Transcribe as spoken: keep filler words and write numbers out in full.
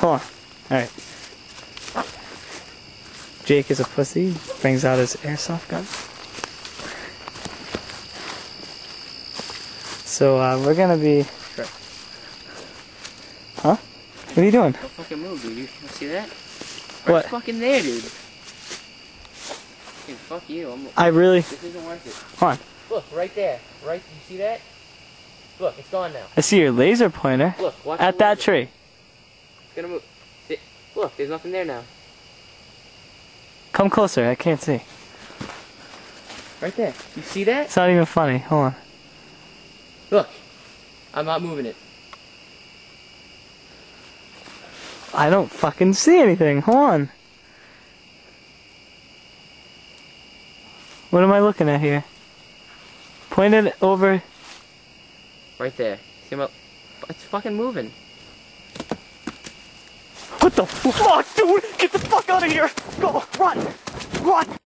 Hold on. Alright. Jake is a pussy. Brings out his airsoft gun. So, uh, we're gonna be... Sure. Huh? What are you doing? Don't fucking move, dude. You see that? What? It's fucking there, dude. Dude, fuck you. I'm, I really... This isn't worth it. Hold on. Look, right there. Right, you see that? Look, it's gone now. I see your laser pointer. Look, watch at the that laser. tree. It's gonna move. See? Look, there's nothing there now. Come closer, I can't see. Right there. You see that? It's not even funny. Hold on. Look. I'm not moving it. I don't fucking see anything. Hold on. What am I looking at here? Point it over. Right there. See my... It's fucking moving. What the fuck, dude? Get the fuck out of here! Go, run! Run!